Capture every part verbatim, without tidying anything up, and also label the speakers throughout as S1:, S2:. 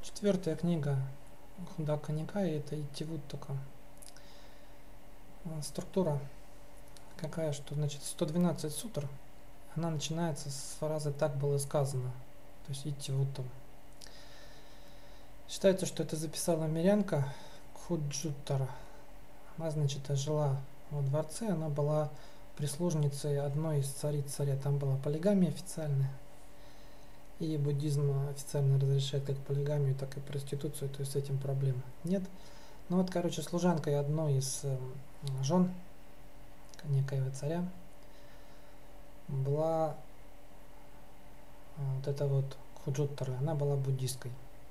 S1: Четвертая книга Хундака Никая — это Итивуттака. Структура какая, что значит сто двенадцать сутр, она начинается с фразы «так было сказано», то есть Итивуттам. Считается, что это записала мирянка Кхуджуттара. Она, значит, жила во дворце, она была прислужницей одной из цариц царя. Там была полигамия официальная. И буддизм официально разрешает как полигамию, так и проституцию, то есть с этим проблем нет. Ну вот, короче, служанкой одной из э, жен некоего царя была э, вот эта вот Кхуджуттара, она была буддисткой.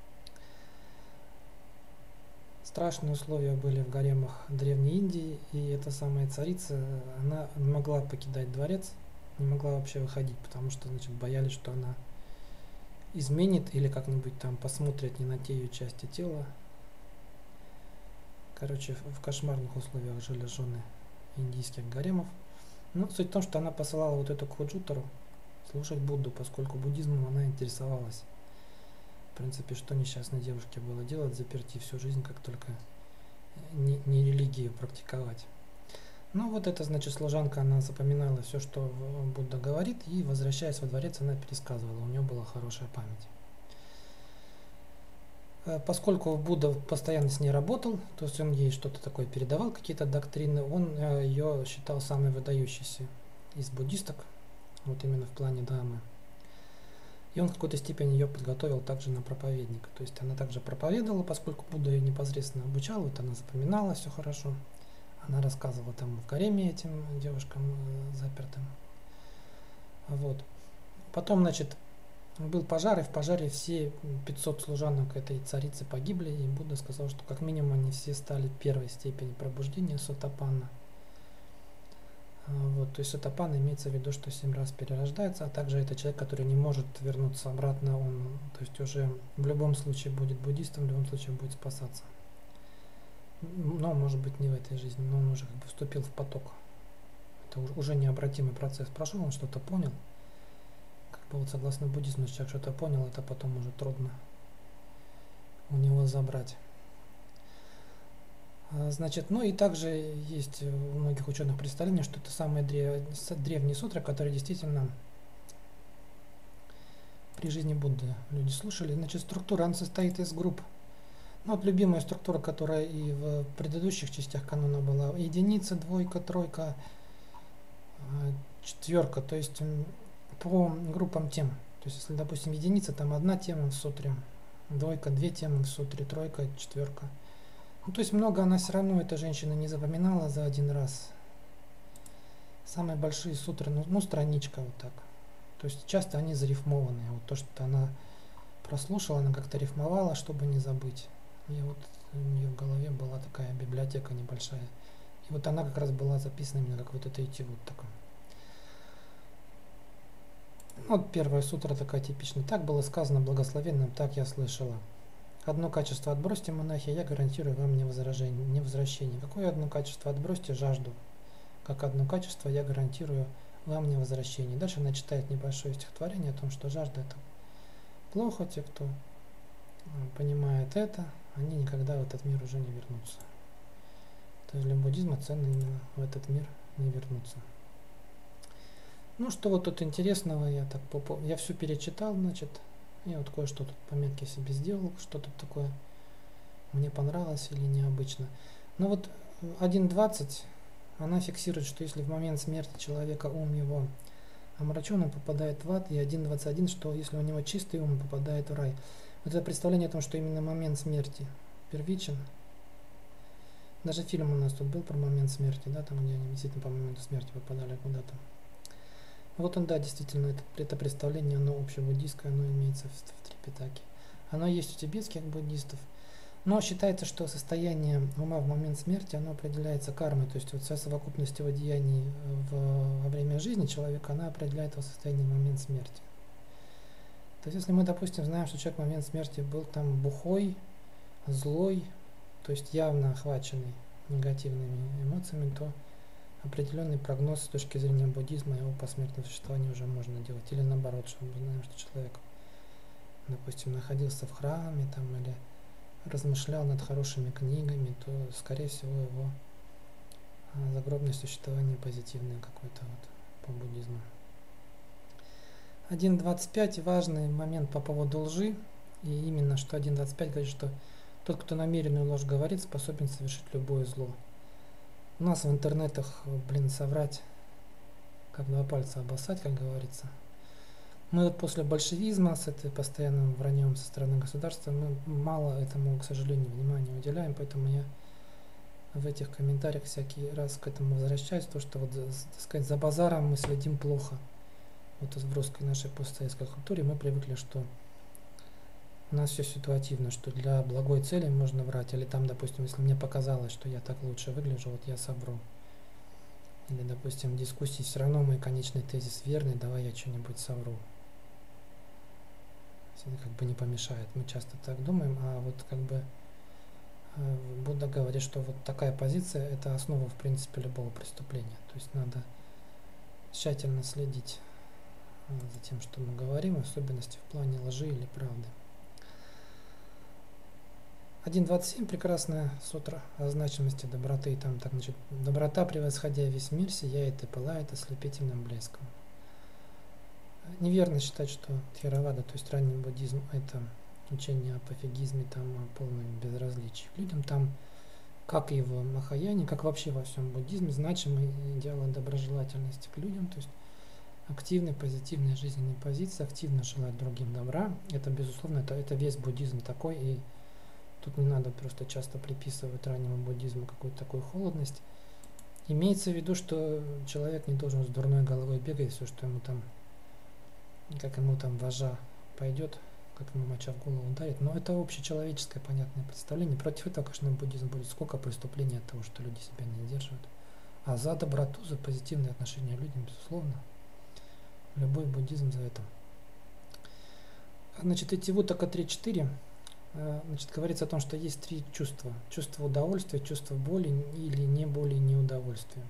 S1: Страшные условия были в гаремах Древней Индии, и эта самая царица, она не могла покидать дворец, не могла вообще выходить, потому что, значит, боялись, что она изменит или как-нибудь там посмотрят не на те ее части тела. Короче, в кошмарных условиях жили жены индийских гаремов. Но суть в том, что она посылала вот эту Кхуджуттару слушать Будду, поскольку буддизмом она интересовалась. В принципе, что несчастной девушке было делать, заперти всю жизнь, как только не, не религию практиковать. Ну вот это, значит, служанка, она запоминала все, что Будда говорит, и, возвращаясь во дворец, она пересказывала, у нее была хорошая память. Поскольку Будда постоянно с ней работал, то есть он ей что-то такое передавал, какие-то доктрины, он ее считал самой выдающейся из буддисток, вот именно в плане Дхаммы. И он в какой-то степени ее подготовил также на проповедника. То есть она также проповедовала, поскольку Будда ее непосредственно обучал, вот она запоминала все хорошо. Она рассказывала там в гареме этим девушкам э, запертым. Вот. Потом, значит, был пожар, и в пожаре все пятьсот служанок этой царицы погибли, и Будда сказал, что как минимум они все стали первой степени пробуждения сотапанна. Вот, то есть сотапанна имеется в виду, что семь раз перерождается, а также это человек, который не может вернуться обратно, он, то есть уже в любом случае будет буддистом, в любом случае будет спасаться. Но, может быть, не в этой жизни, но он уже как бы вступил в поток. Это уже необратимый процесс прошел, он что-то понял. Как бы вот согласно буддизму, если человек что-то понял, это потом уже трудно у него забрать. Значит, ну и также есть у многих ученых представление, что это самые древ... древние сутры, которые действительно при жизни Будды люди слушали. Значит, структура, она состоит из групп. Ну, вот любимая структура, которая и в предыдущих частях канона была: единица, двойка, тройка, четверка, то есть по группам тем. То есть, если, допустим, единица, там одна тема в сутре, двойка, две темы в сутре, тройка, четверка. Ну, то есть много она все равно, эта женщина, не запоминала за один раз. Самые большие сутры, ну, ну страничка вот так. То есть часто они зарифмованные. Вот то, что она прослушала, она как-то рифмовала, чтобы не забыть. И вот у нее в голове была такая библиотека небольшая. И вот она как раз была записана именно как вот это Итивуттака. Вот первая сутра такая типичная. Так было сказано благословенным, так я слышала. Одно качество отбросьте, монахи, я гарантирую вам невозвращение. невозвращение. Какое одно качество? Отбросьте жажду. Как одно качество я гарантирую вам невозвращение. Дальше она читает небольшое стихотворение о том, что жажда — это плохо. Те, кто понимает это, они никогда в этот мир уже не вернутся. То есть для буддизма ценно именно в этот мир не вернуться. Ну что вот тут интересного, я так попо... я все перечитал, значит, и вот кое-что тут пометки себе сделал, что тут такое мне понравилось или необычно. Ну вот один двадцать она фиксирует, что если в момент смерти человека ум его омрачен, он попадает в ад, и один двадцать один, что если у него чистый ум, попадает в рай. Вот это представление о том, что именно момент смерти первичен. Даже фильм у нас тут был про момент смерти, да, там где они действительно по моменту смерти попадали куда-то. Вот он, да, действительно, это, это представление, оно общебуддийское, оно имеется в, в Трипитаке. Оно есть у тибетских буддистов. Но считается, что состояние ума в момент смерти, оно определяется кармой, то есть вот вся совокупность его деяний в, во время жизни человека, она определяет его состояние в момент смерти. То есть если мы, допустим, знаем, что человек в момент смерти был там бухой, злой, то есть явно охваченный негативными эмоциями, то определенный прогноз с точки зрения буддизма его посмертного существования уже можно делать. Или наоборот, что мы знаем, что человек допустим, находился в храме там или размышлял над хорошими книгами, то, скорее всего, его загробное существование позитивное какое-то вот по буддизму. один двадцать пять важный момент по поводу лжи, и именно что один двадцать пять говорит, что тот, кто намеренную ложь говорит, способен совершить любое зло. У нас в интернетах, блин, соврать, как два пальца обоссать, как говорится. Мы вот после большевизма с этой постоянным враньем со стороны государства, мы мало этому, к сожалению, внимания уделяем, поэтому я в этих комментариях всякий раз к этому возвращаюсь, то, что вот, так сказать, за базаром мы следим плохо. Вот в русской нашей постсоветской культуре мы привыкли, что у нас все ситуативно, что для благой цели можно врать, или там, допустим, если мне показалось, что я так лучше выгляжу, вот я совру. Или, допустим, в дискуссии все равно мой конечный тезис верный, давай я что-нибудь совру. Это как бы не помешает. Мы часто так думаем, а вот как бы Будда говорит, что вот такая позиция – это основа, в принципе, любого преступления. То есть надо тщательно следить за тем, что мы говорим, в особенности в плане лжи или правды. один двадцать семь прекрасная сутра о значимости доброты. Там так, значит, доброта, превосходя весь мир, сияет и пылает ослепительным блеском. Неверно считать, что Тхеравада, то есть ранний буддизм, это учение о пофигизме, там, о полном безразличии к людям. Там, как и в Махаяне, как вообще во всем буддизме, значимый идеал доброжелательности к людям, то есть активной, позитивной жизненной позиции, активно желать другим добра. Это, безусловно, это, это весь буддизм такой, и тут не надо просто часто приписывать раннему буддизму какую-то такую холодность. Имеется в виду, что человек не должен с дурной головой бегать, все, что ему там, как ему там вожа пойдет, как ему моча в голову ударит. Но это общечеловеческое понятное представление. Против этого, конечно, буддизм будет сколько преступлений от того, что люди себя не сдерживают. А за доброту, за позитивное отношение к людям, безусловно, любой буддизм за это. Значит, Итивутака три четыре, значит, говорится о том, что есть три чувства. Чувство удовольствия, чувство боли или не боли, не удовольствия.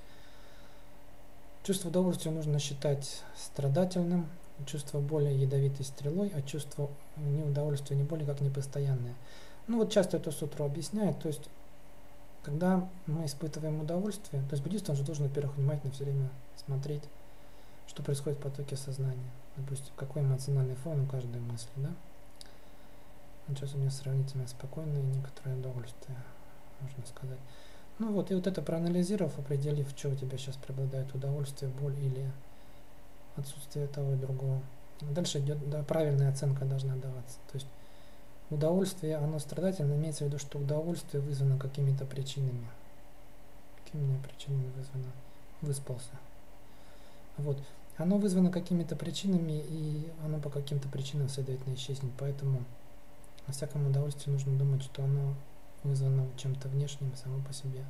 S1: Чувство удовольствия нужно считать страдательным, чувство боли ядовитой стрелой, а чувство неудовольствия, не боли как непостоянное. Ну вот часто эту сутру объясняют, то есть когда мы испытываем удовольствие, то есть буддист, он же должен, во-первых, внимательно все время смотреть, что происходит в потоке сознания. Допустим, какой эмоциональный фон у каждой мысли, да? Сейчас у меня сравнительно спокойное некоторое удовольствие, можно сказать. Ну вот, и вот это проанализировав, определив, что у тебя сейчас преобладает, удовольствие, боль или отсутствие того и другого. Дальше идет, да, правильная оценка должна даваться. То есть удовольствие, оно страдательно, имеется в виду, что удовольствие вызвано какими-то причинами. Какими причинами вызвано? Выспался. Вот. Оно вызвано какими-то причинами, и оно по каким-то причинам, следовательно, исчезнет. Поэтому о всяком удовольствии нужно думать, что оно вызвано чем-то внешним само по себе.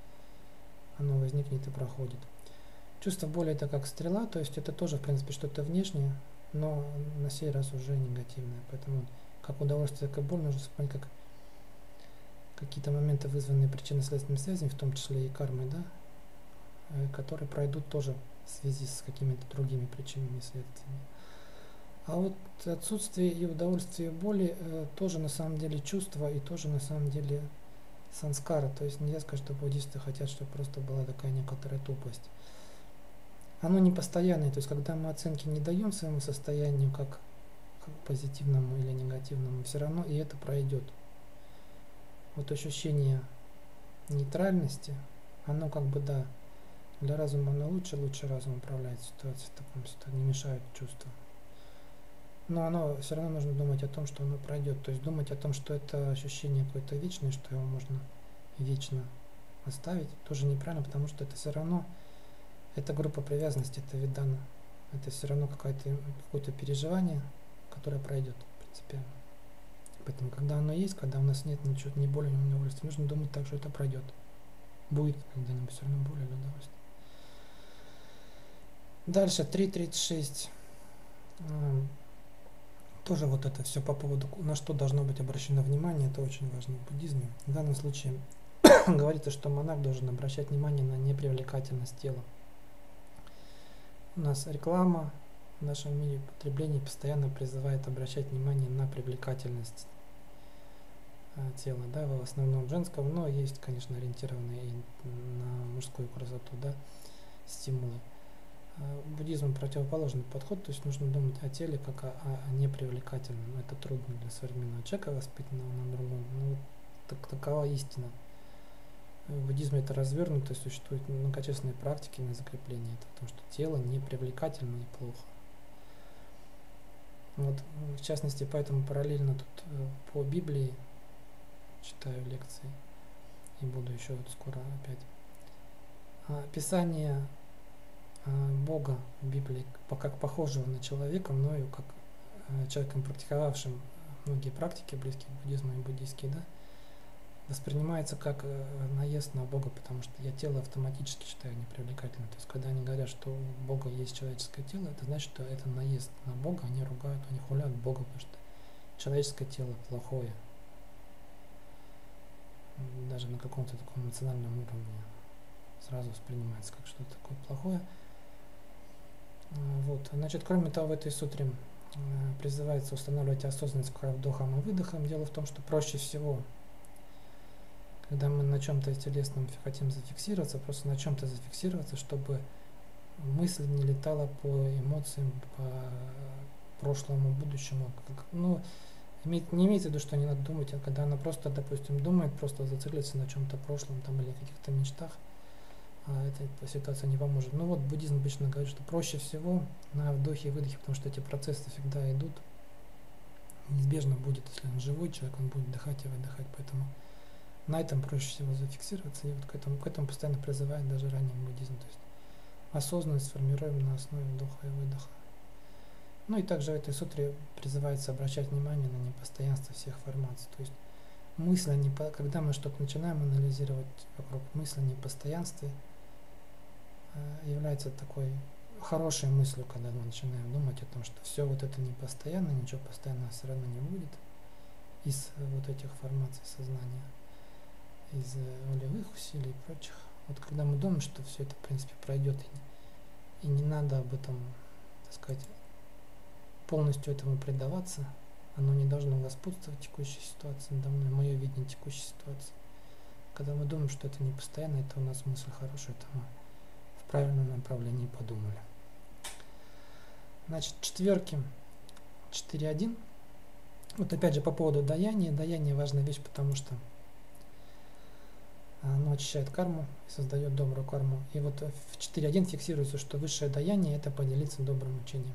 S1: Оно возникнет и проходит. Чувство боли это как стрела, то есть это тоже, в принципе, что-то внешнее, но на сей раз уже негативное. Поэтому как удовольствие, как боль, нужно вспомнить, как какие-то моменты, вызванные причинно-следственными связями, в том числе и кармой, да, которые пройдут тоже в связи с какими-то другими причинами и следствиями. А вот отсутствие и удовольствие боли э, тоже на самом деле чувство и тоже на самом деле санскара. То есть нельзя сказать, что буддисты хотят, чтобы просто была такая некоторая тупость. Оно не постоянное, то есть когда мы оценки не даем своему состоянию как, как позитивному или негативному, все равно и это пройдет. Вот ощущение нейтральности, оно как бы, да, для разума оно лучше, лучше разум управляет ситуацией, в таком случае не мешает чувствам. Но оно все равно нужно думать о том, что оно пройдет. То есть думать о том, что это ощущение какое-то вечное, что его можно вечно оставить, тоже неправильно, потому что это все равно, это группа привязанности, это видана. Это все равно какое-то какое-то переживание, которое пройдет принципиально. Поэтому, когда оно есть, когда у нас нет ничего, ни боли, ни удовольствия, нужно думать так, что это пройдет. Будет когда-нибудь все равно боль или удовольствие. Дальше, три тридцать шесть. Тоже вот это все по поводу, на что должно быть обращено внимание, это очень важно в буддизме. В данном случае говорится, что монах должен обращать внимание на непривлекательность тела. У нас реклама, в нашем мире потребления постоянно призывает обращать внимание на привлекательность э, тела, да, в основном женского, но есть, конечно, ориентированные и на мужскую красоту, да, стимулы. Э, буддизму противоположный подход, то есть нужно думать о теле как о, о непривлекательном. Это трудно для современного человека, воспитанного на другом. Но вот так, такова истина. В буддизме это развернуто, существуют многочисленные практики на закрепление этого, потому что тело непривлекательно и плохо. Вот, в частности, поэтому параллельно тут по Библии читаю лекции и буду еще вот скоро опять. Описание Бога в Библии как похожего на человека, мною как человеком, практиковавшим многие практики, близкие к буддизму и буддийские, да, воспринимается как наезд на Бога, потому что я тело автоматически считаю непривлекательным. То есть, когда они говорят, что у Бога есть человеческое тело, это значит, что это наезд на Бога, они ругают, они хуляют Бога, потому что человеческое тело плохое. Даже на каком-то таком эмоциональном уровне сразу воспринимается как что-то такое плохое. Вот. Значит, кроме того, в этой сутре призывается устанавливать осознанность к вдохам и выдохам. Дело в том, что проще всего, когда мы на чем-то телесном хотим зафиксироваться, просто на чем-то зафиксироваться, чтобы мысль не летала по эмоциям, по прошлому, будущему. Ну, не имеется в виду, что не надо думать, а когда она просто, допустим, думает, просто зациклится на чем-то прошлом там, или каких-то мечтах, а эта ситуация не поможет. Ну вот буддизм обычно говорит, что проще всего на вдохе и выдохе, потому что эти процессы всегда идут. Неизбежно будет, если он живой человек, он будет вдыхать и выдыхать, поэтому на этом проще всего зафиксироваться, и вот к этому, к этому постоянно призывает даже ранний буддизм. То есть осознанность сформируем на основе вдоха и выдоха. Ну и также в этой сутре призывается обращать внимание на непостоянство всех формаций. То есть мысль, не по, когда мы что-то начинаем анализировать вокруг мысли о непостоянстве, э, является такой хорошей мыслью, когда мы начинаем думать о том, что все вот это не постоянно, ничего постоянного все равно не будет из вот этих формаций сознания, из волевых усилий и прочих. Вот когда мы думаем, что все это в принципе пройдет, и, и не надо об этом, так сказать, полностью этому предаваться, оно не должно господствовать в текущей ситуации надо мной, мое видение текущей ситуации. Когда мы думаем, что это не постоянно, это у нас мысль хорошая, это мы в правильном направлении подумали. Значит, четверки четыре один. Вот опять же по поводу даяния. Даяние важная вещь, потому что оно очищает карму и создает добрую карму. И вот в четыре один фиксируется, что высшее даяние – это поделиться добрым учением.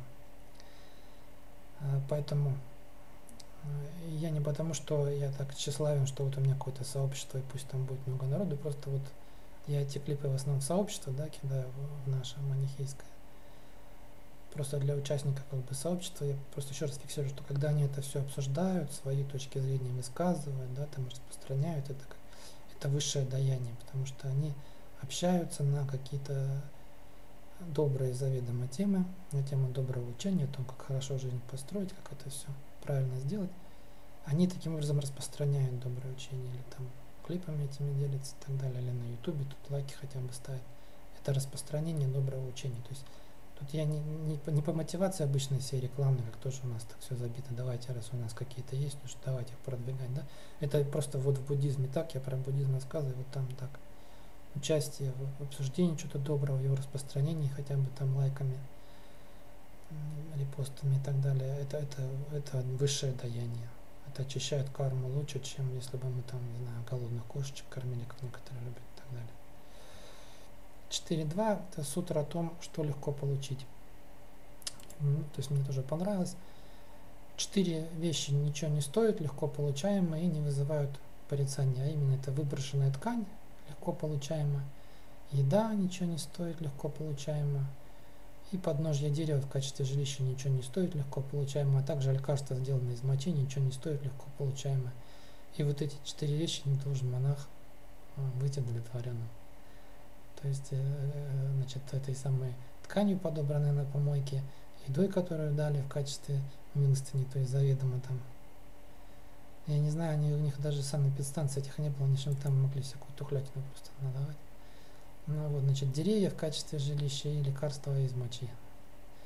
S1: Поэтому я не потому, что я так тщеславен, что вот у меня какое-то сообщество, и пусть там будет много народу, просто вот я эти клипы в основном в сообщество, да, кидаю в наше манихейское. Просто для участников как бы сообщества я просто еще раз фиксирую, что когда они это все обсуждают, свои точки зрения высказывают, да, там распространяют, это, это высшее даяние, потому что они общаются на какие-то добрые заведомо темы, на тему доброго учения, о том, как хорошо жизнь построить, как это все правильно сделать. Они таким образом распространяют доброе учение, или там клипами этими делятся и так далее, или на ютубе тут лайки хотя бы ставят. Это распространение доброго учения. То есть тут я не, не, по, не по мотивации обычной всей рекламы, как тоже у нас так все забито, давайте, раз у нас какие-то есть, ну что давайте их продвигать, да. Это просто вот в буддизме так, я про буддизм рассказываю, вот там так. Участие в обсуждении чего-то доброго, его распространении хотя бы там лайками, репостами и так далее, это, это, это высшее даяние. Это очищает карму лучше, чем если бы мы там, не знаю, голодных кошечек кормили, как некоторые любят и так далее. четыре два это сутра о том, что легко получить. Ну, то есть мне тоже понравилось. Четыре вещи ничего не стоят, легко получаемые и не вызывают порицания, а именно это выброшенная ткань, легко получаемо, еда ничего не стоит, легко получаемо, и подножье дерева в качестве жилища ничего не стоит, легко получаемо, а также лекарства, сделанные из мочи, ничего не стоит, легко получаемо. И вот эти четыре вещи не должен монах быть удовлетворенным. То есть, значит, этой самой тканью, подобранной на помойке, едой, которую дали в качестве милостыни, то есть заведомо там. Я не знаю, они, у них даже санэпидстанций этих не было, они чем там могли всякую тухлятину просто надавать. Ну вот, значит, деревья в качестве жилища и лекарства из мочи.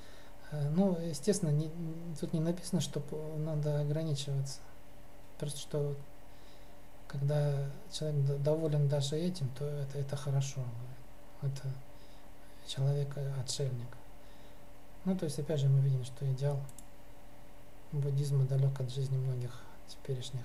S1: Э, Ну, естественно, не- тут не написано, что п- надо ограничиваться. Просто что когда человек д- доволен даже этим, то это, это хорошо. Это человек э, отшельник. Ну, то есть, опять же, мы видим, что идеал буддизма далек от жизни многих теперешних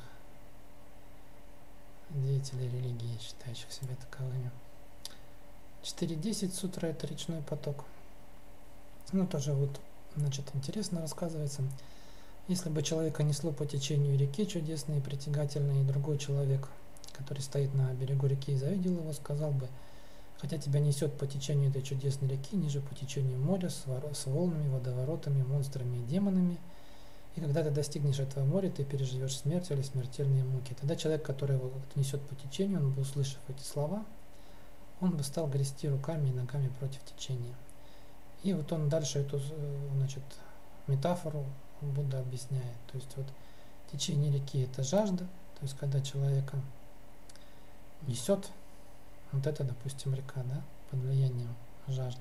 S1: деятелей религии, считающих себя таковыми. четыре десять сутра — это речной поток. Ну, тоже вот, значит, интересно рассказывается. Если бы человека несло по течению реки чудесной и притягательной, и другой человек, который стоит на берегу реки, завидел его, сказал бы: хотя тебя несет по течению этой чудесной реки, ниже по течению моря, с, воро- с волнами, водоворотами, монстрами и демонами, и когда ты достигнешь этого моря, ты переживешь смерть или смертельные муки. Тогда человек, который его несет по течению, он бы, услышав эти слова, он бы стал грести руками и ногами против течения. И вот он дальше эту, э, значит, метафору Будда объясняет. То есть вот течение реки — это жажда, то есть когда человека несет, вот это, допустим, река, да, под влиянием жажды.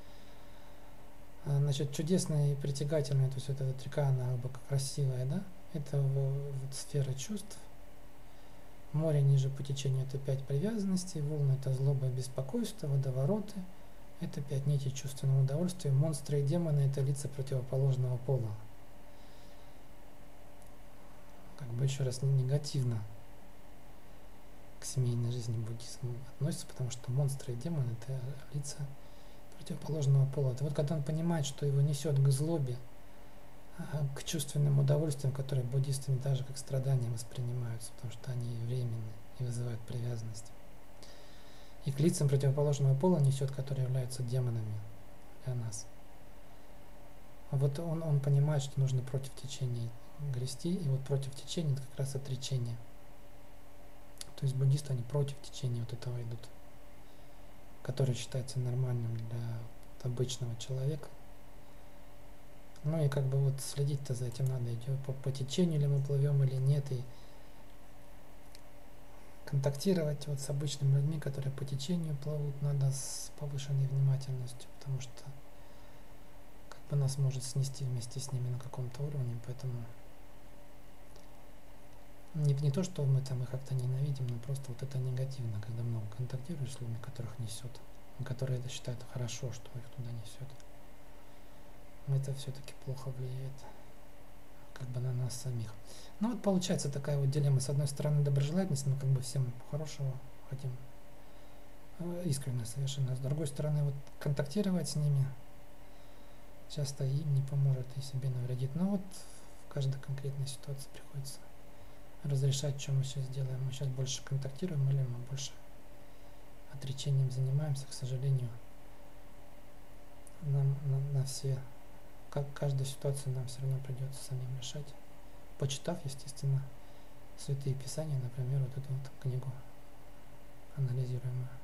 S1: А, значит, чудесная и притягательная, то есть вот эта река, она как бы красивая, да, это вот сфера чувств. Море ниже по течению — это пять привязанностей, волны — это злоба и беспокойство, водовороты — это пять нитей чувственного удовольствия, монстры и демоны — это лица противоположного пола. Как бы еще раз, не негативно к семейной жизни буддизма относится, потому что монстры и демоны — это лица противоположного пола. Это вот когда он понимает, что его несет к злобе, к чувственным удовольствиям, которые буддистами даже как страдания воспринимаются, потому что они временны и вызывают привязанность. И к лицам противоположного пола несет, которые являются демонами для нас. А вот он, он понимает, что нужно против течения грести, и вот против течения — это как раз отречение. То есть буддисты, они против течения вот этого идут, который считается нормальным для обычного человека. Ну и как бы вот следить-то за этим надо, идет по, по течению ли мы плывем или нет, и контактировать вот с обычными людьми, которые по течению плывут, надо с повышенной внимательностью, потому что как бы нас может снести вместе с ними на каком-то уровне, поэтому не, не то, что мы там их как-то ненавидим, но просто вот это негативно, когда много контактируешь с людьми, которых несет, которые это считают хорошо, что их туда несет. Это все-таки плохо влияет как бы на нас самих. Ну вот получается такая вот дилемма. С одной стороны доброжелательность, мы как бы всем хорошего хотим, искренне совершенно. С другой стороны вот контактировать с ними часто им не поможет и себе навредит. Но вот в каждой конкретной ситуации приходится разрешать, что мы сейчас делаем. Мы сейчас больше контактируем или мы больше отречением занимаемся. К сожалению, нам на, на все как каждую ситуацию нам все равно придется самим решать, почитав, естественно, святые писания, например, вот эту вот книгу анализируемую.